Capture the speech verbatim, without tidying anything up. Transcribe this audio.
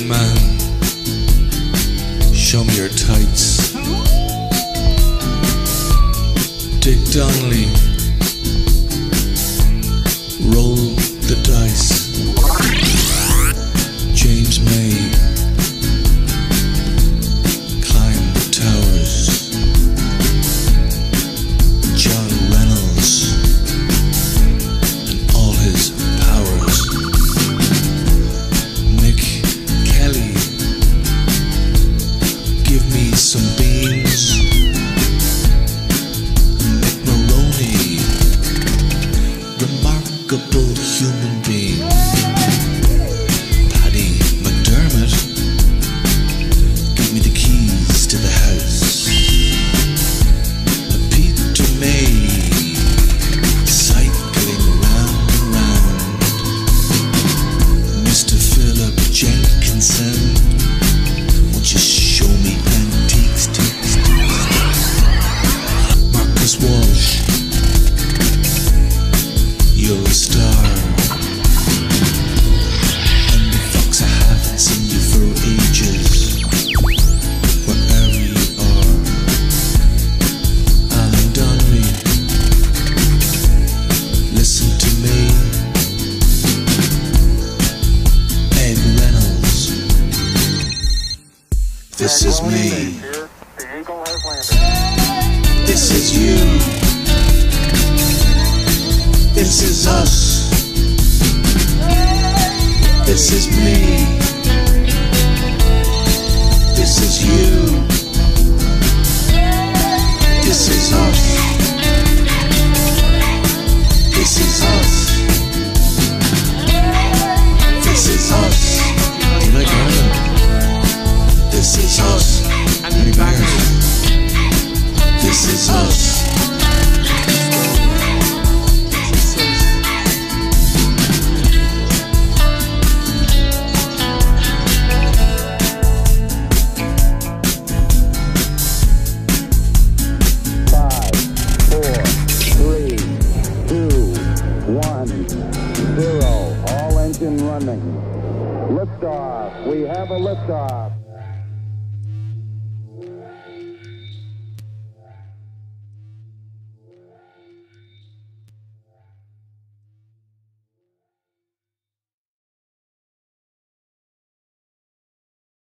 man, show me your tights. Dick Donnelly, roll the dice. James May, climb the towers. John Reynolds and all his powers. Mick Kelly, give me some beans. Mick Maroney, remarkable human being. Paddy McDermott, give me the keys to the house. Peter May, cycling round and round. Mister Philip Jenkinson, won't you show me antiques, ticks, ticks. Marcus Walsh, you're a star. And the fox, I haven't seen you for ages. Wherever you are. Alan Donnelly, listen to me. Ed Reynolds, this is me. This is you. This is us. This is me. This is you. This is us. This is us. This is us. Do you like Ireland? This is us. Any bears? This is us. Zero. All engine running. Liftoff. We have a liftoff.